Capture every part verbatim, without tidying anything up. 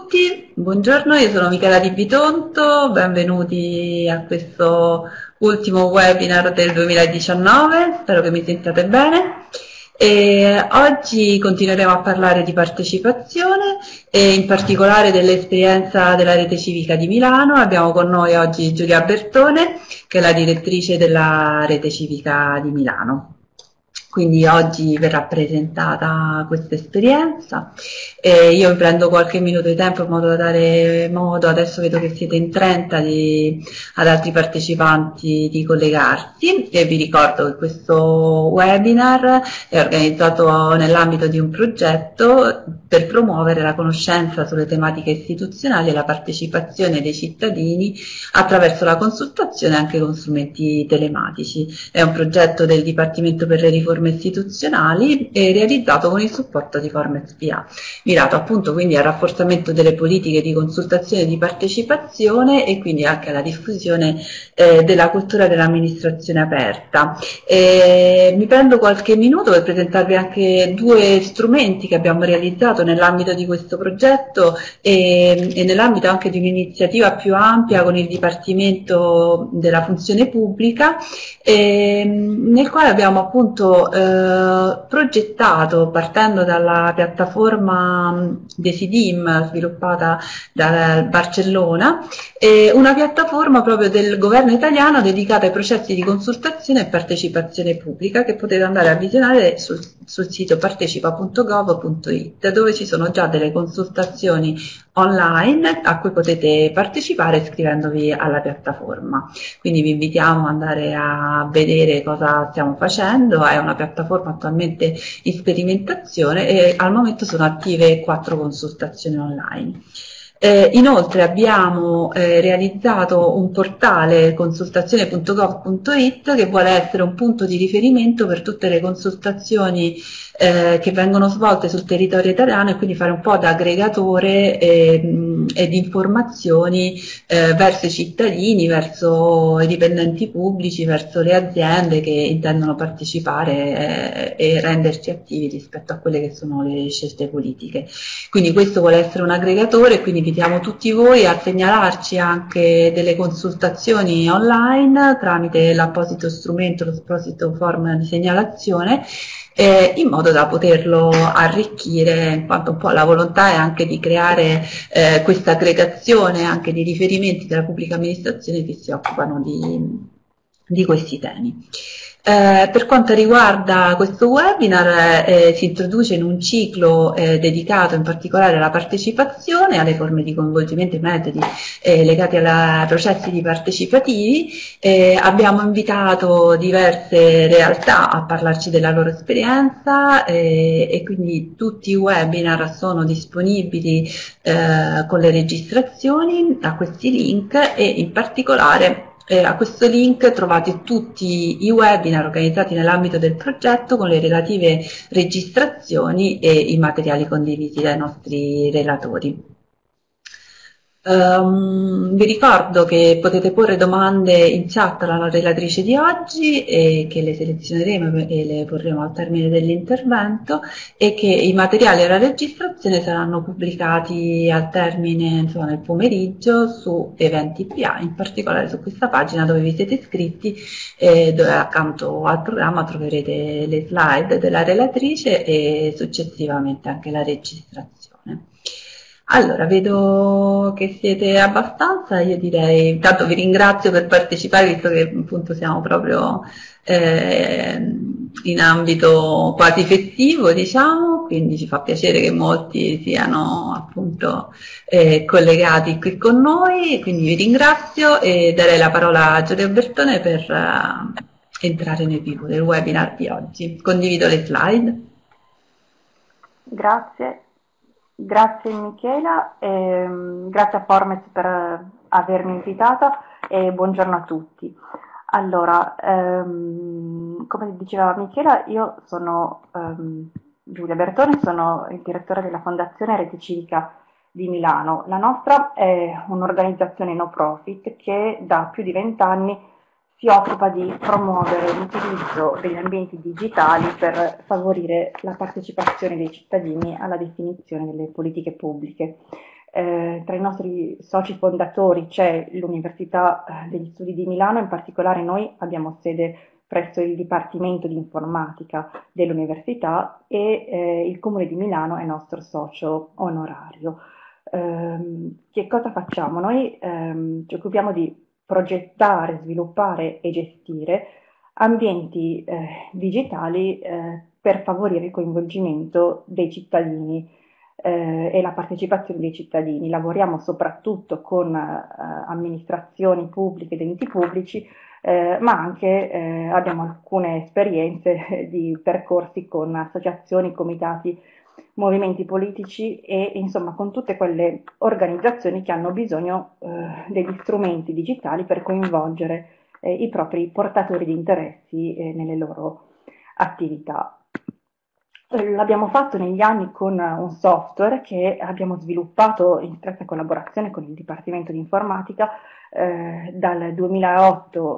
tutti, buongiorno, io sono Michela Di Bitonto, benvenuti a questo ultimo webinar del duemiladiciannove, spero che mi sentiate bene. E oggi continueremo a parlare di partecipazione e in particolare dell'esperienza della Rete Civica di Milano. Abbiamo con noi oggi Giulia Bertone, che è la direttrice della Rete Civica di Milano. Quindi oggi verrà presentata questa esperienza e io mi prendo qualche minuto di tempo in modo da dare modo, adesso vedo che siete in trenta, di, ad altri partecipanti di collegarsi, e vi ricordo che questo webinar è organizzato nell'ambito di un progetto per promuovere la conoscenza sulle tematiche istituzionali e la partecipazione dei cittadini attraverso la consultazione anche con strumenti telematici. È un progetto del Dipartimento per le Riforme Istituzionali e realizzato con il supporto di Forme S P A, mirato appunto quindi al rafforzamento delle politiche di consultazione e di partecipazione e quindi anche alla diffusione eh, della cultura dell'amministrazione aperta. E mi prendo qualche minuto per presentarvi anche due strumenti che abbiamo realizzato nell'ambito di questo progetto e, e nell'ambito anche di un'iniziativa più ampia con il Dipartimento della Funzione Pubblica, e, nel quale abbiamo appunto eh, progettato, partendo dalla piattaforma Desidim sviluppata da Barcellona, eh, una piattaforma proprio del governo italiano dedicata ai processi di consultazione e partecipazione pubblica, che potete andare a visionare sul, sul sito partecipa punto gov punto it, dove ci sono già delle consultazioni online a cui potete partecipare iscrivendovi alla piattaforma. Quindi vi invitiamo ad andare a vedere cosa stiamo facendo. È una piattaforma attualmente in sperimentazione e al momento sono attive quattro consultazioni online. Eh, inoltre abbiamo eh, realizzato un portale consultazione punto gov punto it che vuole essere un punto di riferimento per tutte le consultazioni eh, che vengono svolte sul territorio italiano, e quindi fare un po' da aggregatore e, e di informazioni eh, verso i cittadini, verso i dipendenti pubblici, verso le aziende che intendono partecipare eh, e renderci attivi rispetto a quelle che sono le scelte politiche. Quindi questo vuole essere un aggregatore, quindi invitiamo tutti voi a segnalarci anche delle consultazioni online tramite l'apposito strumento, lo apposito form di segnalazione, eh, in modo da poterlo arricchire, in quanto un po' la volontà è anche di creare eh, questa aggregazione anche di riferimenti della pubblica amministrazione che si occupano di, di questi temi. Eh, per quanto riguarda questo webinar, eh, si introduce in un ciclo eh, dedicato in particolare alla partecipazione, alle forme di coinvolgimento e metodi eh, legati ai processi di partecipativi. Eh, abbiamo invitato diverse realtà a parlarci della loro esperienza eh, e quindi tutti i webinar sono disponibili eh, con le registrazioni a questi link, e in particolare Eh, a questo link trovate tutti i webinar organizzati nell'ambito del progetto con le relative registrazioni e i materiali condivisi dai nostri relatori. Um, vi ricordo che potete porre domande in chat alla relatrice di oggi e che le selezioneremo e le porremo al termine dell'intervento, e che i materiali e la registrazione saranno pubblicati al termine, insomma, nel pomeriggio su Eventi P A, in particolare su questa pagina dove vi siete iscritti, eh, dove accanto al programma troverete le slide della relatrice e successivamente anche la registrazione. Allora, vedo che siete abbastanza, io direi, intanto vi ringrazio per partecipare, visto che appunto siamo proprio eh, in ambito quasi festivo, diciamo, quindi ci fa piacere che molti siano appunto eh, collegati qui con noi, quindi vi ringrazio e darei la parola a Giulia Bertone per eh, entrare nel vivo del webinar di oggi. Condivido le slide. Grazie. Grazie Michela, e grazie a Formes per avermi invitata e buongiorno a tutti. Allora, ehm, come diceva Michela, io sono ehm, Giulia Bertone, sono il direttore della Fondazione Rete Civica di Milano. La nostra è un'organizzazione no profit che da più di vent'anni si occupa di promuovere l'utilizzo degli ambienti digitali per favorire la partecipazione dei cittadini alla definizione delle politiche pubbliche. Eh, tra i nostri soci fondatori c'è l'Università eh, degli Studi di Milano, in particolare noi abbiamo sede presso il Dipartimento di Informatica dell'Università e eh, il Comune di Milano è nostro socio onorario. Ehm, che cosa facciamo? Noi ehm, ci occupiamo di progettare, sviluppare e gestire ambienti eh, digitali eh, per favorire il coinvolgimento dei cittadini eh, e la partecipazione dei cittadini. Lavoriamo soprattutto con eh, amministrazioni pubbliche ed enti pubblici, eh, ma anche eh, abbiamo alcune esperienze di percorsi con associazioni, comitati, movimenti politici e insomma con tutte quelle organizzazioni che hanno bisogno eh, degli strumenti digitali per coinvolgere eh, i propri portatori di interessi eh, nelle loro attività. L'abbiamo fatto negli anni con un software che abbiamo sviluppato in stretta collaborazione con il Dipartimento di Informatica. Eh, dal duemilaotto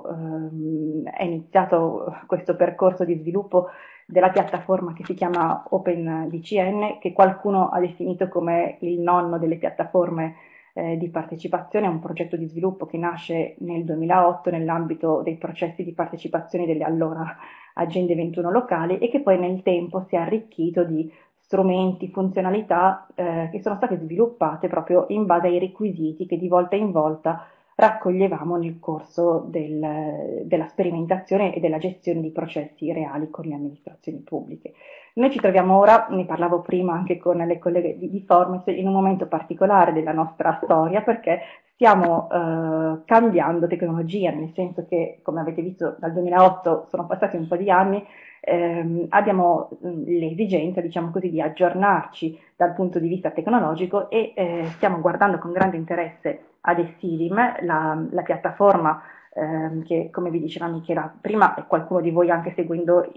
eh, è iniziato questo percorso di sviluppo della piattaforma che si chiama OpenDCN, che qualcuno ha definito come il nonno delle piattaforme eh, di partecipazione. È un progetto di sviluppo che nasce nel duemilaotto nell'ambito dei processi di partecipazione delle allora agende ventuno locali e che poi nel tempo si è arricchito di strumenti, funzionalità eh, che sono state sviluppate proprio in base ai requisiti che di volta in volta raccoglievamo nel corso del, della sperimentazione e della gestione di processi reali con le amministrazioni pubbliche. Noi ci troviamo ora, ne parlavo prima anche con le colleghe di, di Formex, in un momento particolare della nostra storia perché stiamo eh, cambiando tecnologia, nel senso che, come avete visto, dal duemilaotto sono passati un po' di anni, ehm, abbiamo l'esigenza, diciamo così, di aggiornarci dal punto di vista tecnologico e eh, stiamo guardando con grande interesse ad Essilim, la, la piattaforma ehm, che, come vi diceva Michela prima, e qualcuno di voi anche seguendo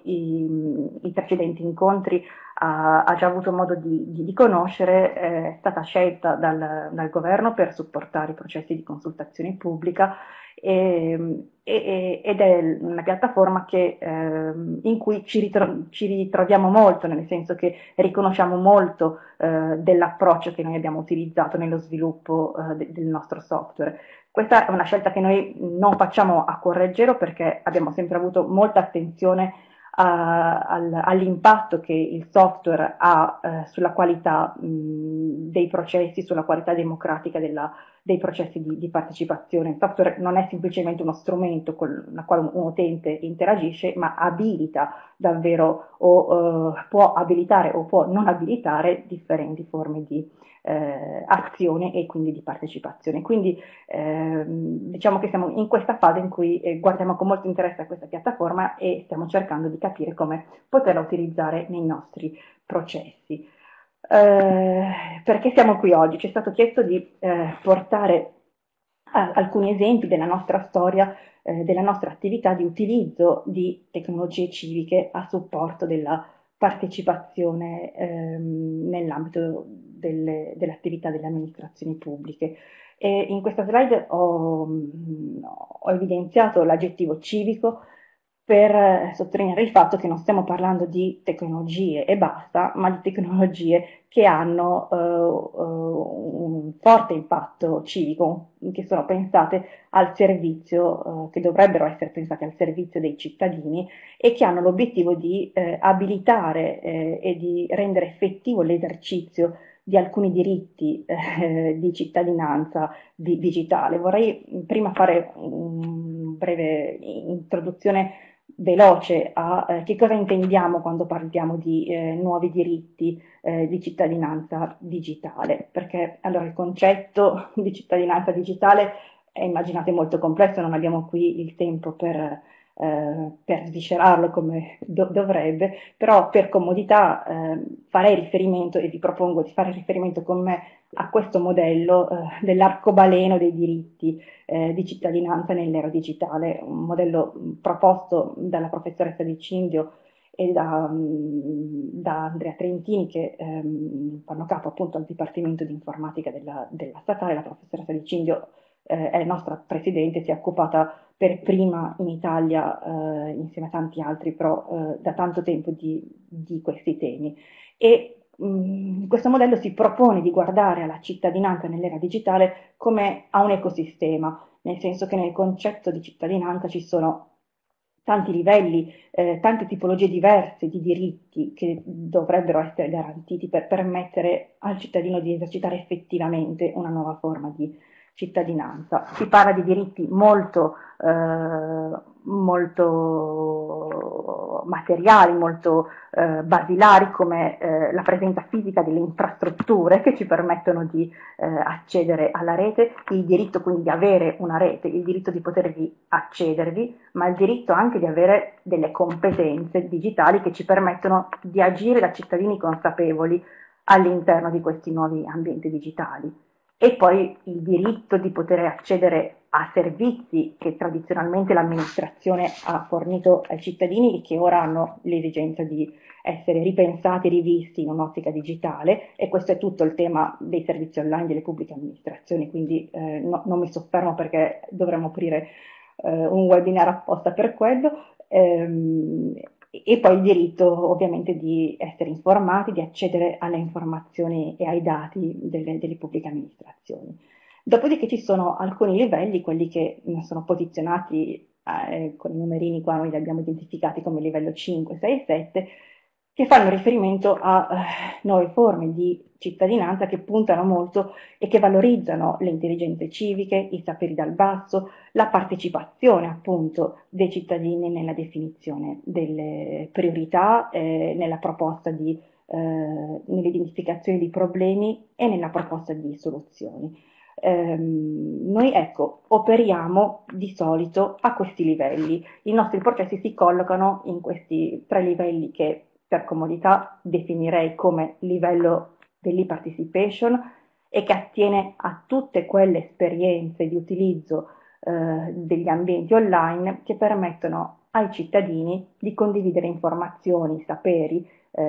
i, i precedenti incontri ha, ha già avuto modo di, di, di conoscere, eh, è stata scelta dal, dal governo per supportare i processi di consultazione pubblica e, e, ed è una piattaforma che, eh, in cui ci, ritro ci ritroviamo molto, nel senso che riconosciamo molto eh, dell'approccio che noi abbiamo utilizzato nello sviluppo eh, de del nostro software. Questa è una scelta che noi non facciamo a cuor leggero perché abbiamo sempre avuto molta attenzione all'impatto che il software ha eh, sulla qualità mh, dei processi, sulla qualità democratica della, dei processi di, di partecipazione. Il software non è semplicemente uno strumento con il quale un utente interagisce, ma abilita davvero o eh, può abilitare o può non abilitare differenti forme di eh, azione e quindi di partecipazione. Quindi eh, diciamo che siamo in questa fase in cui eh, guardiamo con molto interesse a questa piattaforma e stiamo cercando di capire come poterla utilizzare nei nostri processi. Eh, perché siamo qui oggi? Ci è stato chiesto di eh, portare a, alcuni esempi della nostra storia, eh, della nostra attività di utilizzo di tecnologie civiche a supporto della partecipazione ehm, nell'ambito delle, dell'attività delle amministrazioni pubbliche. E in questa slide ho, ho evidenziato l'aggettivo civico per sottolineare il fatto che non stiamo parlando di tecnologie e basta, ma di tecnologie che hanno uh, uh, un forte impatto civico, che sono pensate al servizio, uh, che dovrebbero essere pensate al servizio dei cittadini e che hanno l'obiettivo di eh, abilitare eh, e di rendere effettivo l'esercizio di alcuni diritti eh, di cittadinanza di, digitale. Vorrei prima fare una breve introduzione veloce a eh, che cosa intendiamo quando parliamo di eh, nuovi diritti eh, di cittadinanza digitale, perché allora il concetto di cittadinanza digitale è, immaginate, molto complesso, non abbiamo qui il tempo per Eh, per sviscerarlo come do dovrebbe, però per comodità eh, farei riferimento e vi propongo di fare riferimento con me a questo modello eh, dell'arcobaleno dei diritti eh, di cittadinanza nell'era digitale, un modello proposto dalla professoressa Di Cindio e da, da Andrea Trentini, che ehm, fanno capo appunto al Dipartimento di Informatica della, della Statale. La professoressa Di Cindio eh, è nostra presidente, si è occupata per prima in Italia, eh, insieme a tanti altri, però eh, da tanto tempo di, di questi temi. E in questo modello si propone di guardare alla cittadinanza nell'era digitale come a un ecosistema, nel senso che nel concetto di cittadinanza ci sono tanti livelli, eh, tante tipologie diverse di diritti che dovrebbero essere garantiti per permettere al cittadino di esercitare effettivamente una nuova forma di cittadinanza. Si parla di diritti molto, eh, molto materiali, molto eh, basilari, come eh, la presenza fisica delle infrastrutture che ci permettono di eh, accedere alla rete, il diritto quindi di avere una rete, il diritto di potervi accedervi, ma il diritto anche di avere delle competenze digitali che ci permettono di agire da cittadini consapevoli all'interno di questi nuovi ambienti digitali. E poi il diritto di poter accedere a servizi che tradizionalmente l'amministrazione ha fornito ai cittadini e che ora hanno l'esigenza di essere ripensati e rivisti in un'ottica digitale, e questo è tutto il tema dei servizi online delle pubbliche amministrazioni, quindi eh, no, non mi soffermo perché dovremmo aprire eh, un webinar apposta per quello. Ehm, e poi il diritto ovviamente di essere informati, di accedere alle informazioni e ai dati delle, delle pubbliche amministrazioni. Dopodiché ci sono alcuni livelli, quelli che sono posizionati eh, con i numerini qua, noi li abbiamo identificati come livello cinque, sei e sette, che fanno riferimento a eh, nuove forme di cittadinanza che puntano molto e che valorizzano le intelligenze civiche, i saperi dal basso, la partecipazione appunto dei cittadini nella definizione delle priorità, eh, nella proposta di, eh, nell'identificazione di problemi e nella proposta di soluzioni. Eh, noi ecco, operiamo di solito a questi livelli, i nostri processi si collocano in questi tre livelli che per comodità definirei come livello dell'e-participation e che attiene a tutte quelle esperienze di utilizzo eh, degli ambienti online che permettono ai cittadini di condividere informazioni, saperi,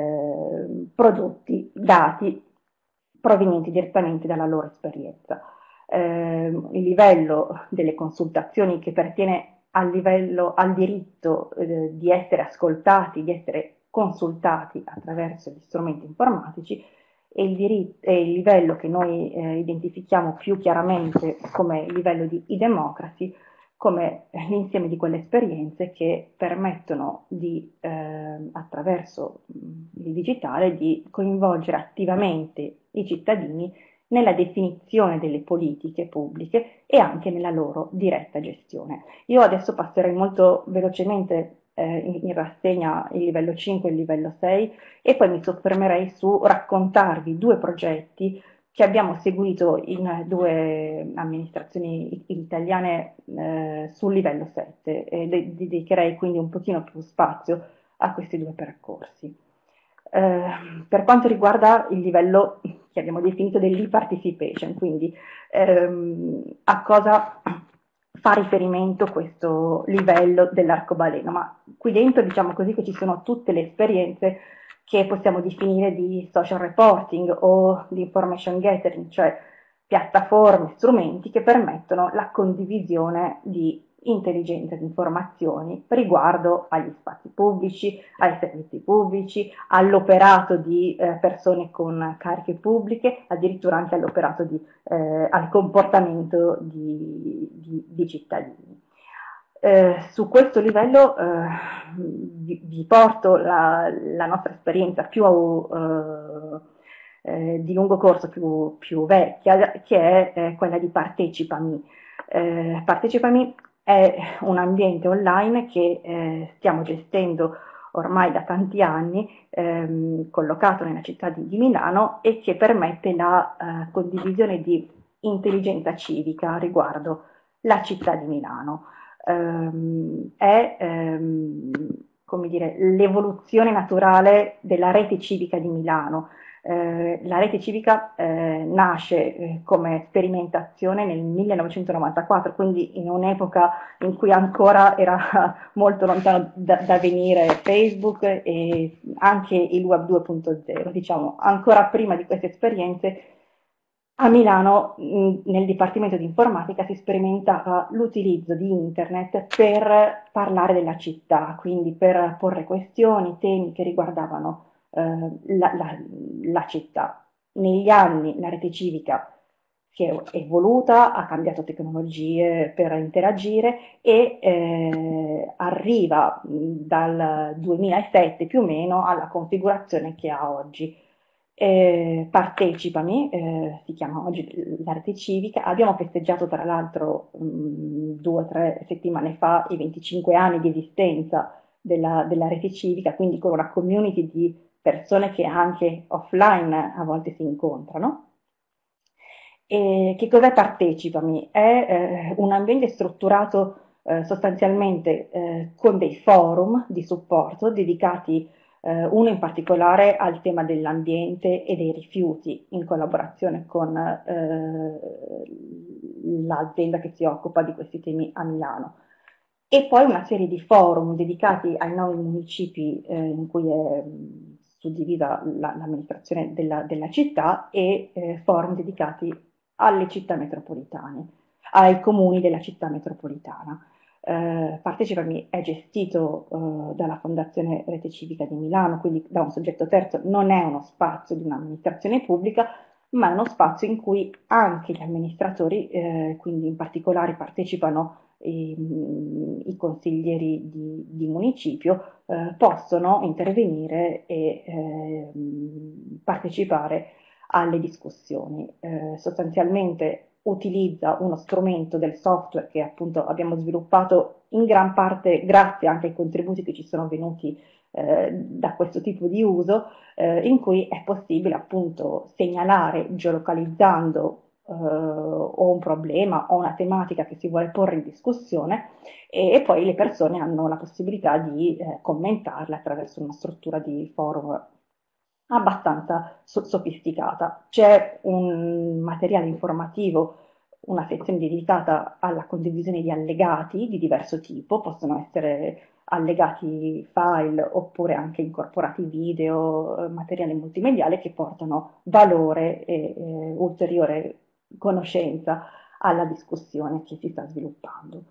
eh, prodotti, dati provenienti direttamente dalla loro esperienza. Eh, il livello delle consultazioni che pertiene al, livello, al diritto eh, di essere ascoltati, di essere consultati attraverso gli strumenti informatici, e il, diritto, e il livello che noi eh, identifichiamo più chiaramente come livello di e-democracy, come l'insieme di quelle esperienze che permettono di, eh, attraverso il digitale, di coinvolgere attivamente i cittadini nella definizione delle politiche pubbliche e anche nella loro diretta gestione. Io adesso passerei molto velocemente in, in rassegna il livello cinque e il livello sei e poi mi soffermerei su raccontarvi due progetti che abbiamo seguito in due amministrazioni italiane eh, sul livello sette e dedicherei quindi un pochino più spazio a questi due percorsi. Eh, per quanto riguarda il livello che abbiamo definito dell'e-participation, quindi ehm, a cosa fa riferimento questo livello dell'arcobaleno, ma qui dentro diciamo così che ci sono tutte le esperienze che possiamo definire di social reporting o di information gathering, cioè piattaforme, strumenti che permettono la condivisione di intelligenza di informazioni riguardo agli spazi pubblici, ai servizi pubblici, all'operato di eh, persone con cariche pubbliche, addirittura anche all'operato di, eh, al comportamento di, di, di cittadini. Eh, su questo livello eh, vi, vi porto la, la nostra esperienza più eh, eh, di lungo corso, più, più vecchia, che è eh, quella di Partecipami. Eh, Partecipami è un ambiente online che eh, stiamo gestendo ormai da tanti anni, ehm, collocato nella città di, di Milano, e che permette la eh, condivisione di intelligenza civica riguardo la città di Milano. Um, è um, come dire, l'evoluzione naturale della rete civica di Milano. Eh, la rete civica eh, nasce eh, come sperimentazione nel millenovecentonovantaquattro, quindi in un'epoca in cui ancora era molto lontano da, da venire Facebook e anche il web due punto zero, diciamo, ancora prima di queste esperienze. A Milano, nel Dipartimento di Informatica, si sperimentava l'utilizzo di Internet per parlare della città, quindi per porre questioni, temi che riguardavano eh, la, la, la città. Negli anni la rete civica si è evoluta, ha cambiato tecnologie per interagire e eh, arriva dal duemilasette più o meno alla configurazione che ha oggi. Eh, Partecipami, eh, si chiama oggi la rete civica. Abbiamo festeggiato tra l'altro mh, due o tre settimane fa i venticinque anni di esistenza della, della rete civica, quindi con una community di persone che anche offline a volte si incontrano. E che cos'è Partecipami? È eh, un ambiente strutturato eh, sostanzialmente eh, con dei forum di supporto dedicati, eh, uno in particolare al tema dell'ambiente e dei rifiuti, in collaborazione con eh, l'azienda che si occupa di questi temi a Milano. E poi una serie di forum dedicati ai nove municipi eh, in cui è mh, suddivisa la- l'amministrazione della, della città e eh, forum dedicati alle città metropolitane, ai comuni della città metropolitana. Eh, Partecipami è gestito eh, dalla Fondazione Rete Civica di Milano, quindi da un soggetto terzo, non è uno spazio di un'amministrazione pubblica, ma è uno spazio in cui anche gli amministratori, eh, quindi in particolare partecipano i, i consiglieri di, di municipio, eh, possono intervenire e eh, partecipare alle discussioni. Eh, sostanzialmente utilizza uno strumento del software che appunto abbiamo sviluppato in gran parte grazie anche ai contributi che ci sono venuti eh, da questo tipo di uso, eh, in cui è possibile appunto segnalare geolocalizzando eh, o un problema o una tematica che si vuole porre in discussione e, e poi le persone hanno la possibilità di eh, commentarla attraverso una struttura di forum abbastanza so- sofisticata. C'è un materiale informativo, una sezione dedicata alla condivisione di allegati di diverso tipo, possono essere allegati file oppure anche incorporati video, eh, materiale multimediale che portano valore e eh, ulteriore conoscenza alla discussione che si sta sviluppando.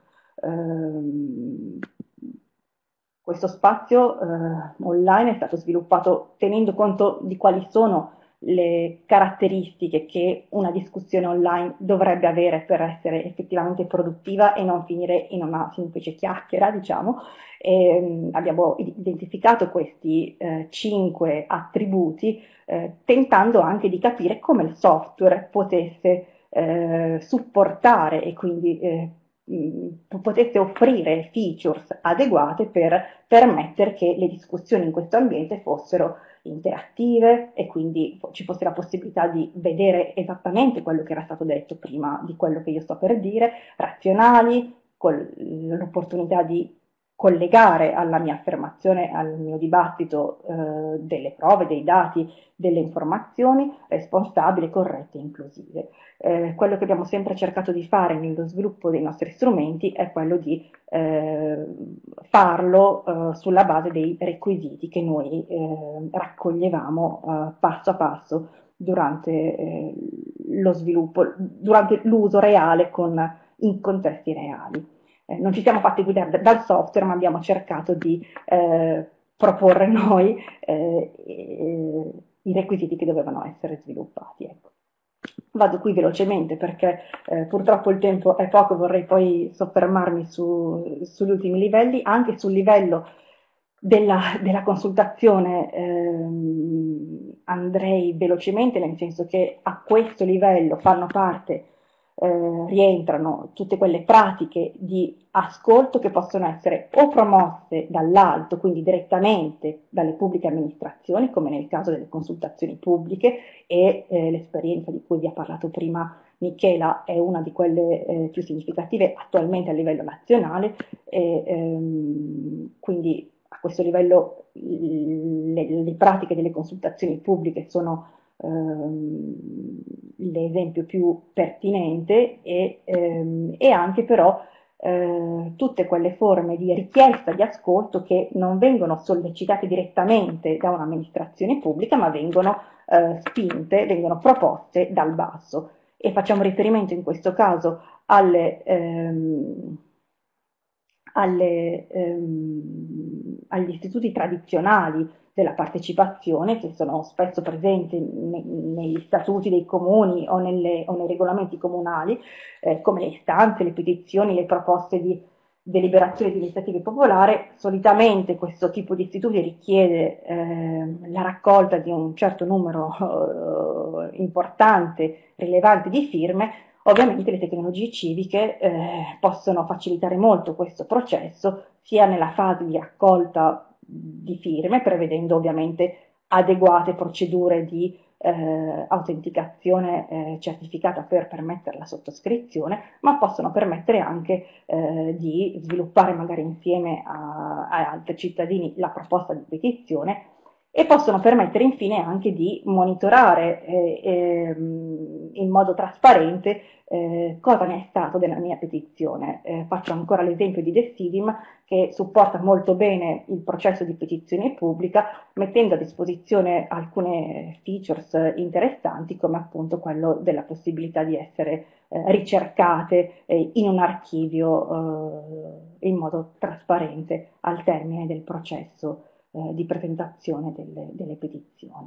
Ehm, Questo spazio eh, online è stato sviluppato tenendo conto di quali sono le caratteristiche che una discussione online dovrebbe avere per essere effettivamente produttiva e non finire in una semplice chiacchiera, diciamo. E, mh, abbiamo identificato questi eh, cinque attributi eh, tentando anche di capire come il software potesse eh, supportare e quindi eh, mh, potesse offrire features adeguate per permettere che le discussioni in questo ambiente fossero interattive e quindi ci fosse la possibilità di vedere esattamente quello che era stato detto prima di quello che io sto per dire, razionali, con l'opportunità di collegare alla mia affermazione, al mio dibattito eh, delle prove, dei dati, delle informazioni responsabili, corrette e inclusive. Eh, quello che abbiamo sempre cercato di fare nello sviluppo dei nostri strumenti è quello di eh, farlo eh, sulla base dei requisiti che noi eh, raccoglievamo eh, passo a passo durante eh, lo sviluppo, durante l'uso reale con, in contesti reali. Eh, non ci siamo fatti guidare dal software, ma abbiamo cercato di eh, proporre noi eh, eh, i requisiti che dovevano essere sviluppati. Ecco. Vado qui velocemente perché eh, purtroppo il tempo è poco, vorrei poi soffermarmi su, sugli ultimi livelli, anche sul livello della, della consultazione ehm, andrei velocemente, nel senso che a questo livello fanno parte eh, rientrano tutte quelle pratiche di ascolto che possono essere o promosse dall'alto, quindi direttamente dalle pubbliche amministrazioni, come nel caso delle consultazioni pubbliche, e eh, l'esperienza di cui vi ha parlato prima Michela è una di quelle eh, più significative attualmente a livello nazionale, e, ehm, quindi a questo livello le, le pratiche delle consultazioni pubbliche sono ehm, l'esempio più pertinente e, ehm, e anche però eh, tutte quelle forme di richiesta di ascolto che non vengono sollecitate direttamente da un'amministrazione pubblica, ma vengono eh, spinte, vengono proposte dal basso. E facciamo riferimento in questo caso alle, ehm, alle, ehm, agli istituti tradizionali della partecipazione, che sono spesso presenti ne, negli statuti dei comuni o, nelle, o nei regolamenti comunali, eh, come le istanze, le petizioni, le proposte di deliberazione di iniziative popolari. Solitamente questo tipo di istituti richiede eh, la raccolta di un certo numero eh, importante, rilevante di firme. Ovviamente le tecnologie civiche eh, possono facilitare molto questo processo, sia nella fase di raccolta di firme, prevedendo ovviamente adeguate procedure di eh, autenticazione eh, certificata per permettere la sottoscrizione, ma possono permettere anche eh, di sviluppare magari insieme a, a altri cittadini la proposta di petizione, e possono permettere infine anche di monitorare eh, eh, in modo trasparente eh, cosa ne è stato della mia petizione. Eh, faccio ancora l'esempio di Decidim, che supporta molto bene il processo di petizione pubblica, mettendo a disposizione alcune features interessanti, come appunto quello della possibilità di essere eh, ricercate eh, in un archivio eh, in modo trasparente al termine del processo eh, di presentazione delle, delle petizioni.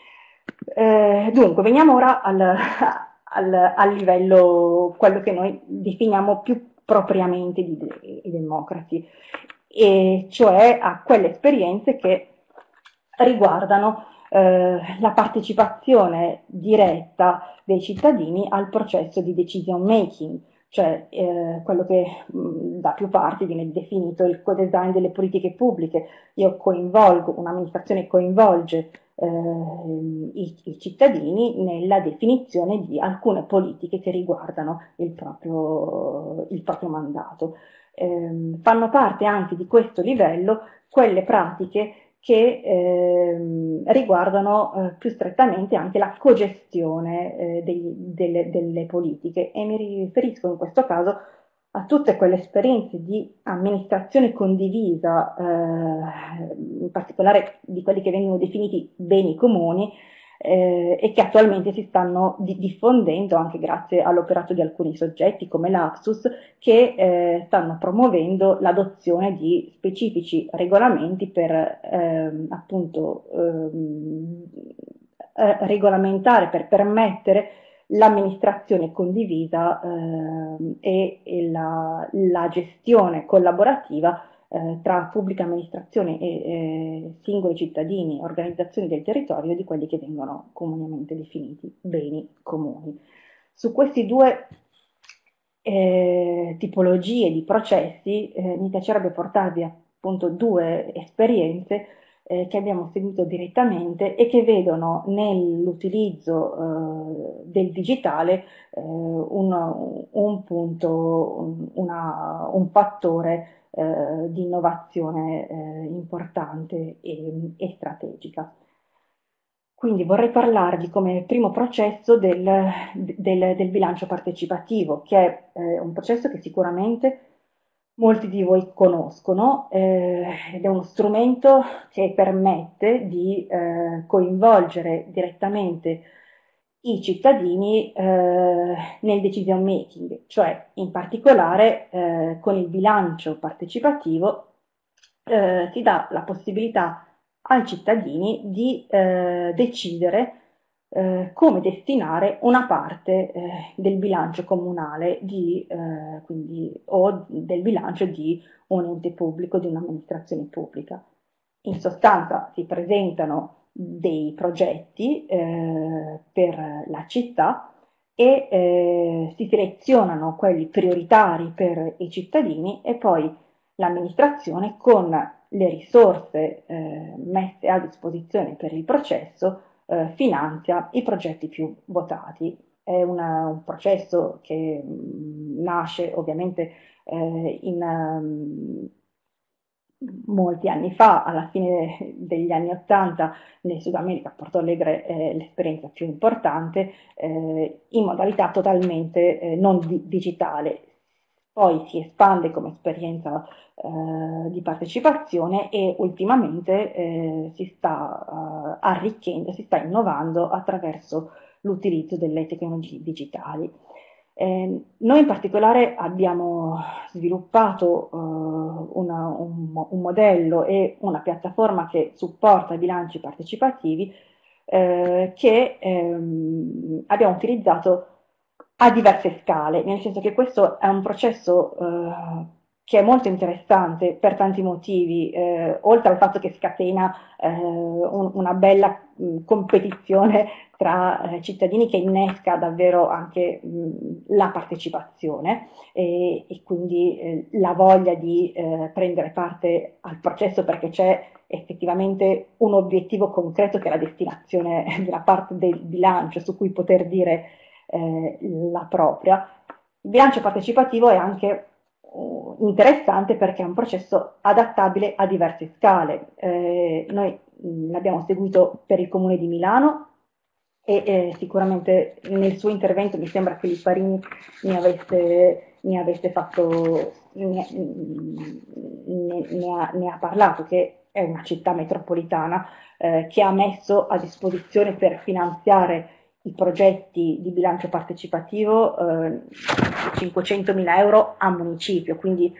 Eh, dunque, veniamo ora al, al, al livello, quello che noi definiamo più propriamente di, di democracy, e cioè a quelle esperienze che riguardano eh, la partecipazione diretta dei cittadini al processo di decision making, cioè eh, quello che mh, da più parti viene definito il co-design delle politiche pubbliche. Io coinvolgo, un'amministrazione coinvolge eh, i, i cittadini nella definizione di alcune politiche che riguardano il proprio, il proprio mandato. Eh, fanno parte anche di questo livello quelle pratiche che eh, riguardano eh, più strettamente anche la cogestione eh, dei, delle, delle politiche, e mi riferisco in questo caso a tutte quelle esperienze di amministrazione condivisa, eh, in particolare di quelli che vengono definiti beni comuni, eh, e che attualmente si stanno di diffondendo anche grazie all'operato di alcuni soggetti come l'Axus, che eh, stanno promuovendo l'adozione di specifici regolamenti per eh, appunto ehm, eh, regolamentare, per permettere l'amministrazione condivisa eh, e, e la, la gestione collaborativa eh, tra pubblica amministrazione e eh, singoli cittadini, organizzazioni del territorio, di quelli che vengono comunemente definiti beni comuni. Su questi due eh, tipologie di processi eh, mi piacerebbe portarvi appunto due esperienze eh, che abbiamo seguito direttamente e che vedono nell'utilizzo eh, del digitale eh, un, un punto, un, una, un fattore eh, di innovazione eh, importante e, e strategica. Quindi vorrei parlarvi come primo processo del, del, del bilancio partecipativo, che è eh, un processo che sicuramente molti di voi conoscono, eh, ed è uno strumento che permette di eh, coinvolgere direttamente i cittadini eh, nel decision making, cioè in particolare eh, con il bilancio partecipativo eh, si dà la possibilità ai cittadini di eh, decidere eh, come destinare una parte eh, del bilancio comunale di, eh, quindi, o del bilancio di un ente pubblico, di un'amministrazione pubblica. In sostanza si presentano dei progetti eh, per la città e eh, si selezionano quelli prioritari per i cittadini, e poi l'amministrazione, con le risorse eh, messe a disposizione per il processo, eh, finanzia i progetti più votati. È una, un processo che mh, nasce ovviamente eh, in um, molti anni fa, alla fine degli anni Ottanta, nel Sud America. Porto Alegre è l'esperienza più importante, eh, in modalità totalmente eh, non di digitale. Poi si espande come esperienza eh, di partecipazione, e ultimamente eh, si sta eh, arricchendo, si sta innovando attraverso l'utilizzo delle tecnologie digitali. Eh, noi in particolare abbiamo sviluppato eh, una- un, un modello e una piattaforma che supporta i bilanci partecipativi eh, che ehm, abbiamo utilizzato a diverse scale, nel senso che questo è un processo eh, che è molto interessante per tanti motivi, eh, oltre al fatto che scatena eh, un- una bella mh, competizione tra eh, cittadini che innesca davvero anche mh, la partecipazione e, e quindi eh, la voglia di eh, prendere parte al processo perché c'è effettivamente un obiettivo concreto che è la destinazione della parte del bilancio su cui poter dire eh, la propria. Il bilancio partecipativo è anche uh, interessante perché è un processo adattabile a diverse scale. Eh, noi mh, l'abbiamo seguito per il Comune di Milano e eh, sicuramente nel suo intervento mi sembra che Lipparini mi avesse, mi avesse fatto, ne, ne, ne ha, ne ha parlato, che è una città metropolitana eh, che ha messo a disposizione per finanziare i progetti di bilancio partecipativo eh, cinquecentomila euro a municipio, quindi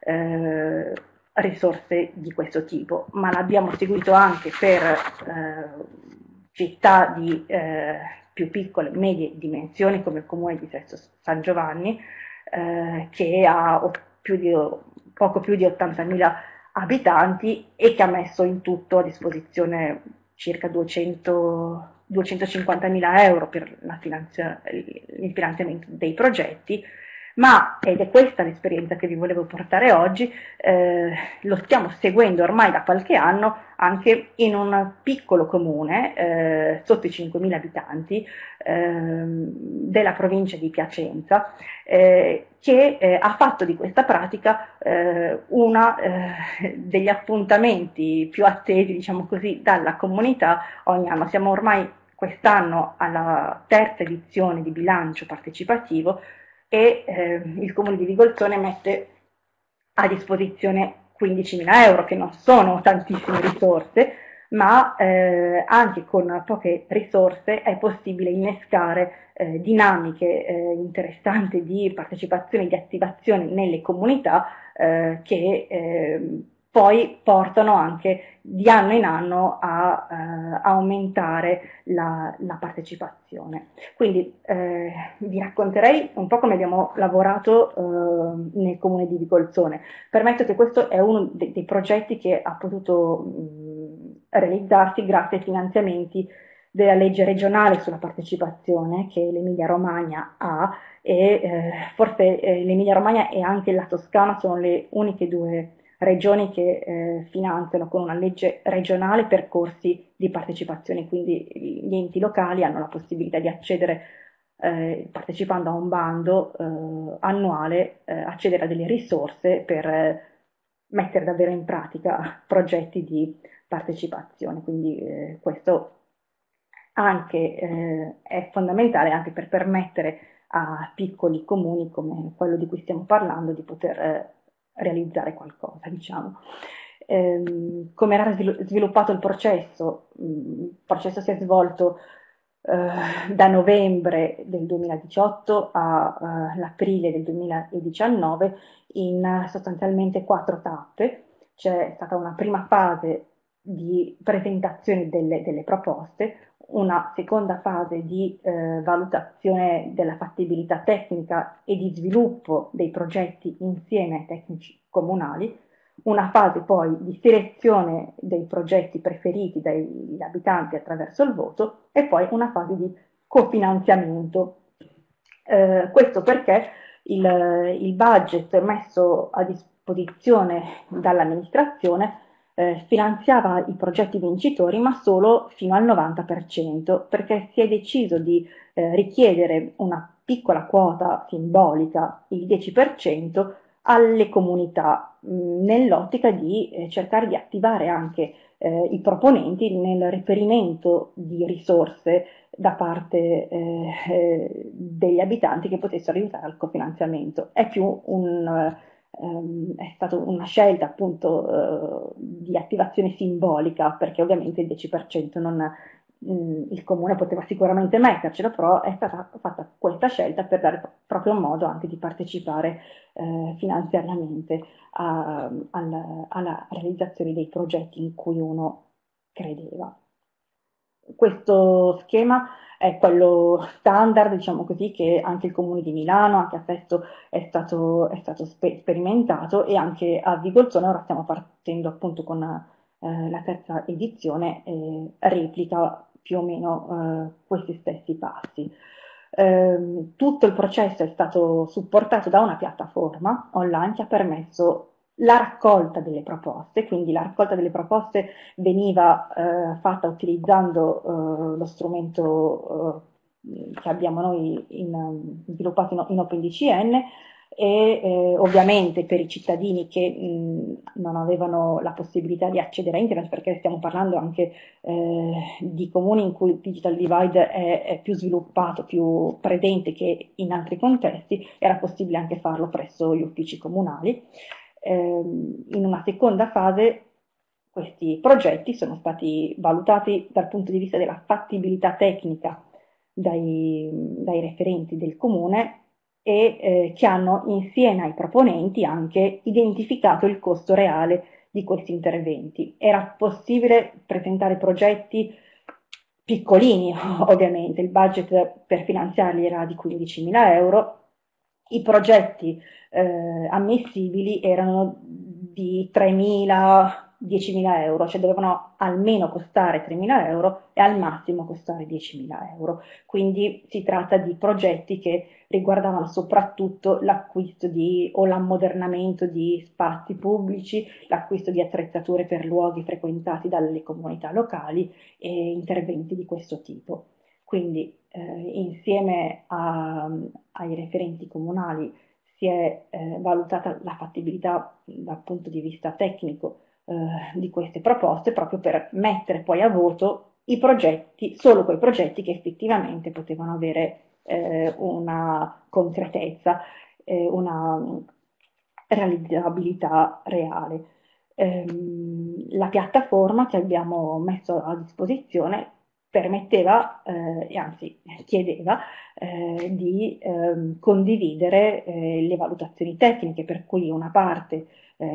eh, risorse di questo tipo, ma l'abbiamo seguito anche per eh, città di eh, più piccole, medie dimensioni come il comune di Sesto San Giovanni, eh, che ha più di, poco più di ottantamila abitanti e che ha messo in tutto a disposizione circa duecento, duecentocinquantamila euro per la finanzia, il finanziamento dei progetti, ma, ed è questa l'esperienza che vi volevo portare oggi, eh, lo stiamo seguendo ormai da qualche anno anche in un piccolo comune, eh, sotto i cinquemila abitanti, eh, della provincia di Piacenza, eh, che eh, ha fatto di questa pratica eh, uno eh, degli appuntamenti più attesi, diciamo così, dalla comunità ogni anno. Siamo ormai quest'anno alla terza edizione di bilancio partecipativo e eh, il comune di Vigolzone mette a disposizione quindicimila euro, che non sono tantissime risorse, ma eh, anche con poche risorse è possibile innescare eh, dinamiche eh, interessanti di partecipazione e di attivazione nelle comunità eh, che eh, poi portano anche di anno in anno a eh, aumentare la, la partecipazione. Quindi eh, vi racconterei un po' come abbiamo lavorato eh, nel comune di Vigolzone. Permetto che questo è uno dei, dei progetti che ha potuto mh, realizzarsi grazie ai finanziamenti della legge regionale sulla partecipazione che l'Emilia Romagna ha e eh, forse eh, l'Emilia Romagna e anche la Toscana sono le uniche due regioni che eh, finanziano con una legge regionale percorsi di partecipazione, quindi gli enti locali hanno la possibilità di accedere eh, partecipando a un bando eh, annuale, eh, accedere a delle risorse per eh, mettere davvero in pratica progetti di partecipazione. Quindi eh, questo anche eh, è fondamentale anche per permettere a piccoli comuni come quello di cui stiamo parlando di poter eh, realizzare qualcosa, diciamo. Ehm, come era sviluppato il processo? Il processo si è svolto eh, da novembre del duemiladiciotto all'aprile del duemiladiciannove in eh, sostanzialmente quattro tappe. C'è stata una prima fase di presentazione delle, delle proposte, una seconda fase di eh, valutazione della fattibilità tecnica e di sviluppo dei progetti insieme ai tecnici comunali, una fase poi di selezione dei progetti preferiti dagli abitanti attraverso il voto e poi una fase di cofinanziamento. Eh, questo perché il, il budget messo a disposizione dall'amministrazione eh, finanziava i progetti vincitori ma solo fino al novanta per cento, perché si è deciso di eh, richiedere una piccola quota simbolica, il dieci per cento, alle comunità mh, nell'ottica di eh, cercare di attivare anche eh, i proponenti nel reperimento di risorse da parte eh, eh, degli abitanti che potessero aiutare al cofinanziamento. È più un ehm, è stata una scelta appunto eh, di attivazione simbolica, perché ovviamente il dieci per cento non, mh, il comune poteva sicuramente mettercelo, però è stata fatta questa scelta per dare proprio modo anche di partecipare eh, finanziariamente a- al- alla realizzazione dei progetti in cui uno credeva. Questo schema è quello standard, diciamo così, che anche il Comune di Milano, anche a Sesto è stato, è stato spe- sperimentato, e anche a Vigolzone ora stiamo partendo appunto con eh, la terza edizione, e replica più o meno eh, questi stessi passi. Ehm, tutto il processo è stato supportato da una piattaforma online che ha permesso la raccolta delle proposte, quindi la raccolta delle proposte veniva eh, fatta utilizzando eh, lo strumento eh, che abbiamo noi in, sviluppato in, in OpenDCN, e eh, ovviamente per i cittadini che mh, non avevano la possibilità di accedere a internet, perché stiamo parlando anche eh, di comuni in cui il digital divide è, è più sviluppato, più presente che in altri contesti, era possibile anche farlo presso gli uffici comunali. Ehm, in una seconda fase questi progetti sono stati valutati dal punto di vista della fattibilità tecnica dai, dai referenti del comune, e eh, che hanno insieme ai proponenti anche identificato il costo reale di questi interventi. Era possibile presentare progetti piccolini, ovviamente, il budget per finanziarli era di quindicimila euro, i progetti eh, ammissibili erano di tremila, diecimila euro, cioè dovevano almeno costare tremila euro e al massimo costare diecimila euro. Quindi si tratta di progetti che riguardavano soprattutto l'acquisto di o l'ammodernamento di spazi pubblici, l'acquisto di attrezzature per luoghi frequentati dalle comunità locali e interventi di questo tipo. Quindi eh, insieme a, ai referenti comunali si è eh, valutata la fattibilità dal punto di vista tecnico eh, di queste proposte, proprio per mettere poi a voto i progetti, solo quei progetti che effettivamente potevano avere eh, una concretezza, eh, una realizzabilità reale. Ehm, la piattaforma che abbiamo messo a disposizione permetteva, eh, e anzi chiedeva, eh, di ehm, condividere eh, le valutazioni tecniche, per cui una parte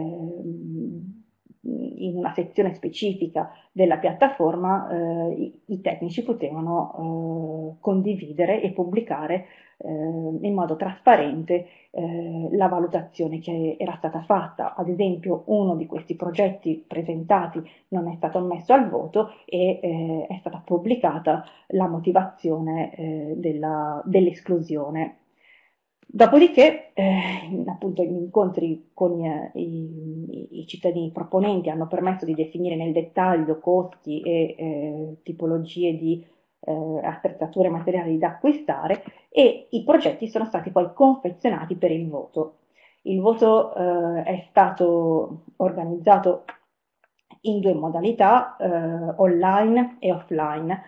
ehm, in una sezione specifica della piattaforma eh, i, i tecnici potevano eh, condividere e pubblicare eh, in modo trasparente eh, la valutazione che era stata fatta. Ad esempio, uno di questi progetti presentati non è stato ammesso al voto e eh, è stata pubblicata la motivazione eh, della, dell'esclusione. Dopodiché, eh, appunto, gli incontri con eh, i, i, cittadini proponenti hanno permesso di definire nel dettaglio costi e eh, tipologie di eh, attrezzature materiali da acquistare, e i progetti sono stati poi confezionati per il voto. Il voto eh, è stato organizzato in due modalità, eh, online e offline.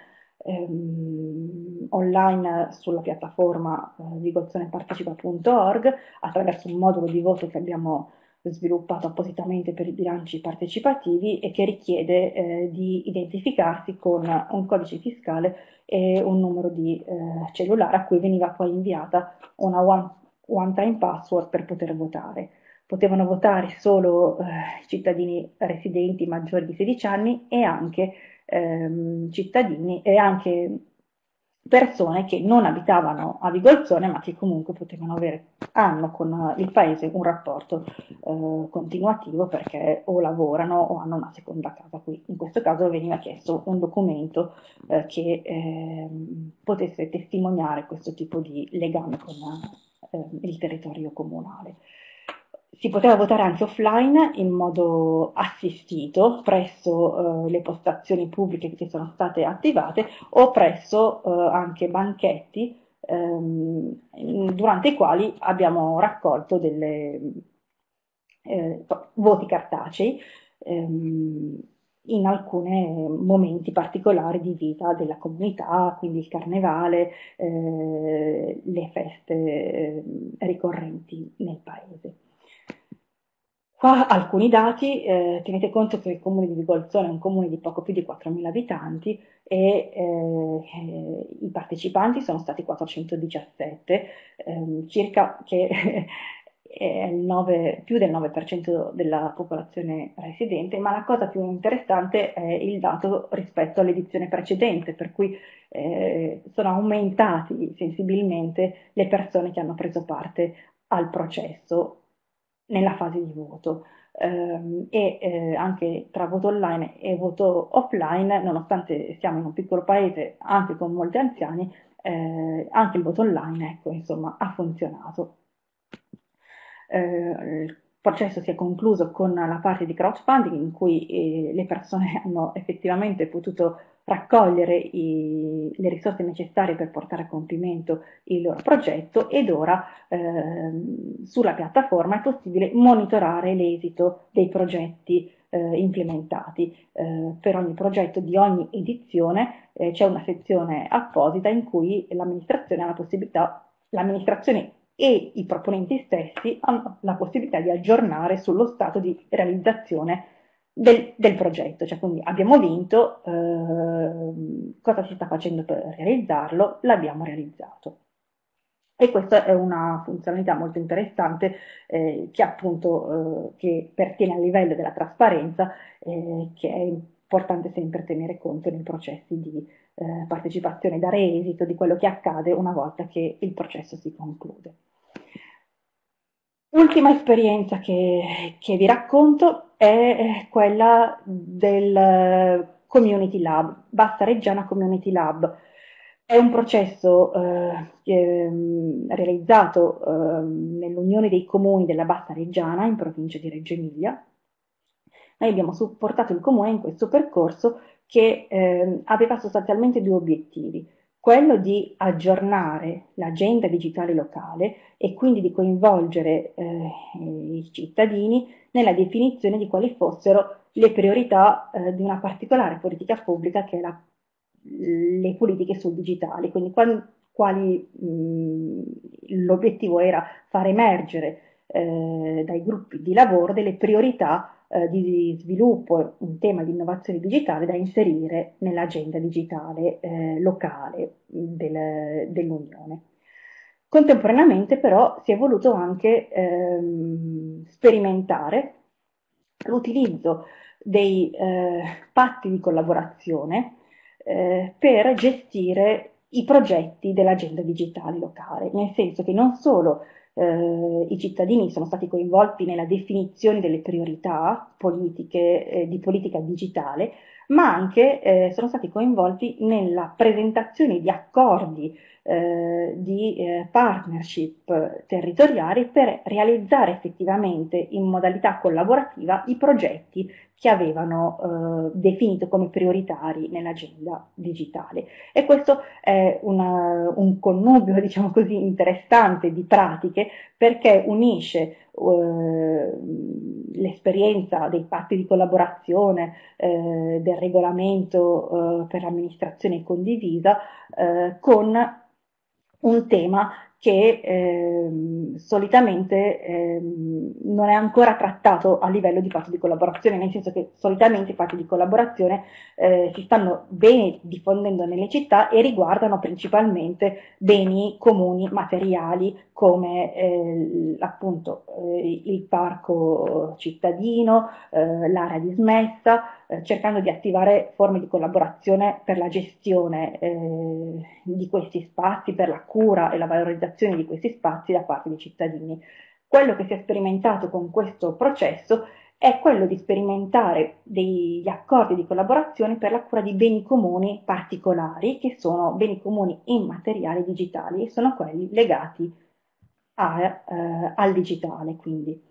Ehm, online sulla piattaforma eh, vigolzonepartecipa punto org, attraverso un modulo di voto che abbiamo sviluppato appositamente per i bilanci partecipativi e che richiede eh, di identificarsi con un codice fiscale e un numero di eh, cellulare, a cui veniva poi inviata una one, one time password per poter votare. Potevano votare solo eh, cittadini residenti maggiori di sedici anni, e anche ehm, cittadini e anche persone che non abitavano a Vigolzone ma che comunque potevano avere, hanno con il paese un rapporto eh, continuativo, perché o lavorano o hanno una seconda casa qui. In questo caso veniva chiesto un documento eh, che eh, potesse testimoniare questo tipo di legame con eh, il territorio comunale. Si poteva votare anche offline in modo assistito presso eh, le postazioni pubbliche che sono state attivate, o presso eh, anche banchetti ehm, durante i quali abbiamo raccolto delle eh, voti cartacei ehm, in alcuni momenti particolari di vita della comunità, quindi il carnevale, eh, le feste eh, ricorrenti nel paese. Qua alcuni dati, eh, tenete conto che il comune di Vigolzone è un comune di poco più di quattromila abitanti e eh, eh, i partecipanti sono stati quattrocentodiciassette, ehm, circa che è il nove, più del nove per cento della popolazione residente, ma la cosa più interessante è il dato rispetto all'edizione precedente, per cui eh, sono aumentati sensibilmente le persone che hanno preso parte al processo nella fase di voto. Ehm, e eh, anche tra voto online e voto offline, nonostante siamo in un piccolo paese anche con molti anziani, eh, anche il voto online, ecco, insomma, ha funzionato. Eh, il processo si è concluso con la parte di crowdfunding in cui eh, le persone hanno effettivamente potuto raccogliere i, le risorse necessarie per portare a compimento il loro progetto, ed ora ehm, sulla piattaforma è possibile monitorare l'esito dei progetti eh, implementati. Eh, per ogni progetto di ogni edizione eh, c'è una sezione apposita in cui l'amministrazione ha la possibilità, l'amministrazione e i proponenti stessi hanno la possibilità di aggiornare sullo stato di realizzazione del, del progetto, cioè quindi abbiamo vinto, eh, cosa si sta facendo per realizzarlo, l'abbiamo realizzato. E questa è una funzionalità molto interessante eh, che appunto eh, che pertiene al livello della trasparenza, eh, che è importante sempre tenere conto nei processi di eh, partecipazione, dare esito di quello che accade una volta che il processo si conclude. Ultima esperienza che, che vi racconto è quella del Community Lab, Bassa Reggiana Community Lab. È un processo eh, eh, realizzato eh, nell'Unione dei Comuni della Bassa Reggiana, in provincia di Reggio Emilia. Noi abbiamo supportato il Comune in questo percorso che eh, aveva sostanzialmente due obiettivi: quello di aggiornare l'agenda digitale locale e quindi di coinvolgere eh, i cittadini nella definizione di quali fossero le priorità eh, di una particolare politica pubblica, che è la, le politiche sul digitale. Quindi quali, quali l'obiettivo era far emergere eh, dai gruppi di lavoro delle priorità eh, di sviluppo in tema di innovazione digitale da inserire nell'agenda digitale eh, locale del, dell'Unione. Contemporaneamente però si è voluto anche ehm, sperimentare l'utilizzo dei eh, patti di collaborazione eh, per gestire i progetti dell'agenda digitale locale, nel senso che non solo eh, i cittadini sono stati coinvolti nella definizione delle priorità politiche eh, di politica digitale, ma anche eh, sono stati coinvolti nella presentazione di accordi eh, di eh, partnership territoriali per realizzare effettivamente in modalità collaborativa i progetti che avevano eh, definito come prioritari nell'agenda digitale. E questo è una, un connubio, diciamo così, interessante di pratiche, perché unisce eh, l'esperienza dei patti di collaborazione, eh, del regolamento eh, per l'amministrazione condivisa eh, con un tema che eh, solitamente eh, non è ancora trattato a livello di patti di collaborazione, nel senso che solitamente i patti di collaborazione eh, si stanno bene diffondendo nelle città e riguardano principalmente beni comuni materiali come eh, appunto eh, il parco cittadino, eh, l'area dismessa, eh, cercando di attivare forme di collaborazione per la gestione eh, di questi spazi, per la cura e la valorizzazione di questi spazi da parte dei cittadini. Quello che si è sperimentato con questo processo è quello di sperimentare degli accordi di collaborazione per la cura di beni comuni particolari, che sono beni comuni immateriali digitali, e sono quelli legati a, eh, al digitale. Quindi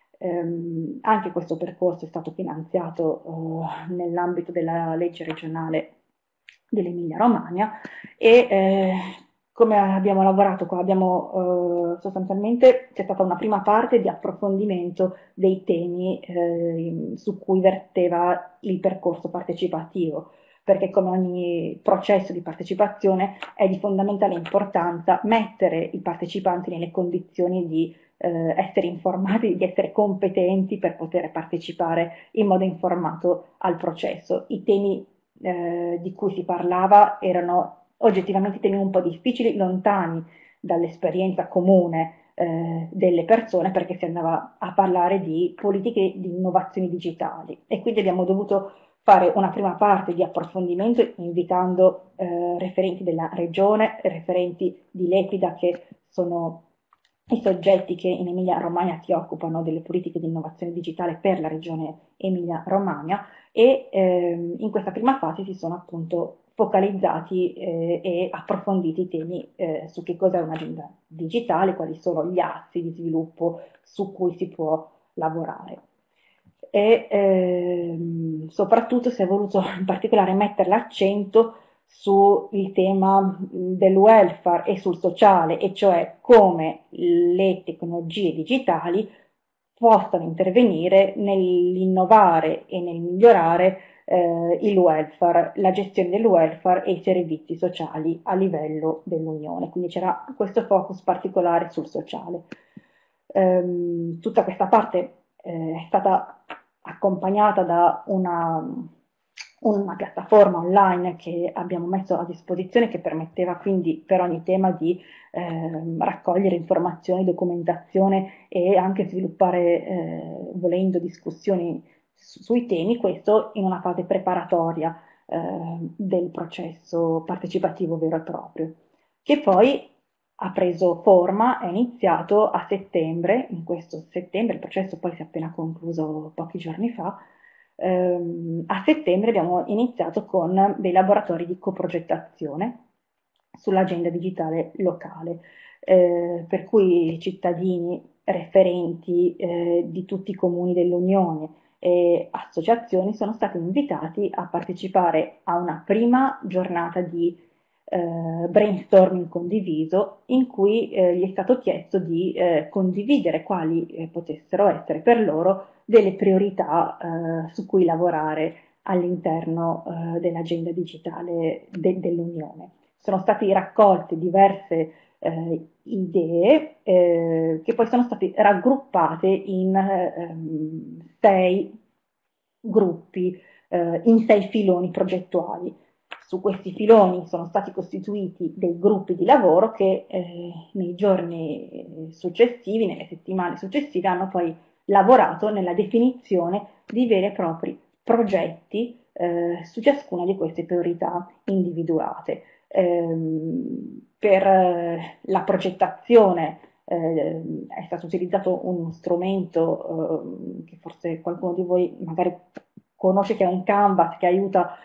ehm, anche questo percorso è stato finanziato eh, nell'ambito della legge regionale dell'Emilia Romagna e eh, come abbiamo lavorato qua? Abbiamo eh, sostanzialmente, c'è stata una prima parte di approfondimento dei temi eh, su cui verteva il percorso partecipativo, perché come ogni processo di partecipazione è di fondamentale importanza mettere i partecipanti nelle condizioni di eh, essere informati, di essere competenti per poter partecipare in modo informato al processo. I temi eh, di cui si parlava erano oggettivamente temi un po' difficili, lontani dall'esperienza comune eh, delle persone, perché si andava a parlare di politiche di innovazioni digitali, e quindi abbiamo dovuto fare una prima parte di approfondimento invitando eh, referenti della regione, referenti di L'Equida, che sono i soggetti che in Emilia-Romagna si occupano delle politiche di innovazione digitale per la regione Emilia-Romagna, e ehm, in questa prima fase si sono appunto focalizzati eh, e approfonditi i temi eh, su che cosa è un'agenda digitale, quali sono gli assi di sviluppo su cui si può lavorare. E ehm, soprattutto si è voluto in particolare mettere l'accento sul tema del welfare e sul sociale, e cioè come le tecnologie digitali possano intervenire nell'innovare e nel migliorare eh, il welfare, la gestione del welfare e i servizi sociali a livello dell'Unione. Quindi c'era questo focus particolare sul sociale. Ehm, tutta questa parte eh, è stata accompagnata da una, una piattaforma online che abbiamo messo a disposizione, che permetteva quindi per ogni tema di eh, raccogliere informazioni, documentazione e anche sviluppare, eh, volendo, discussioni su, sui temi, questo in una fase preparatoria eh, del processo partecipativo vero e proprio, che poi ha preso forma, è iniziato a settembre. In questo settembre, il processo poi si è appena concluso pochi giorni fa, ehm, a settembre abbiamo iniziato con dei laboratori di coprogettazione sull'agenda digitale locale, eh, per cui cittadini, referenti eh, di tutti i comuni dell'Unione e associazioni sono stati invitati a partecipare a una prima giornata di eh, brainstorming condiviso, in cui eh, gli è stato chiesto di eh, condividere quali eh, potessero essere per loro delle priorità eh, su cui lavorare all'interno eh, dell'agenda digitale de- dell'Unione. Sono state raccolte diverse eh, idee eh, che poi sono state raggruppate in eh, sei gruppi, eh, in sei filoni progettuali. Su questi filoni sono stati costituiti dei gruppi di lavoro che eh, nei giorni successivi, nelle settimane successive, hanno poi lavorato nella definizione di veri e propri progetti eh, su ciascuna di queste priorità individuate. Ehm, per eh, la progettazione eh, è stato utilizzato uno strumento eh, che forse qualcuno di voi magari conosce, che è un Canvas, che aiuta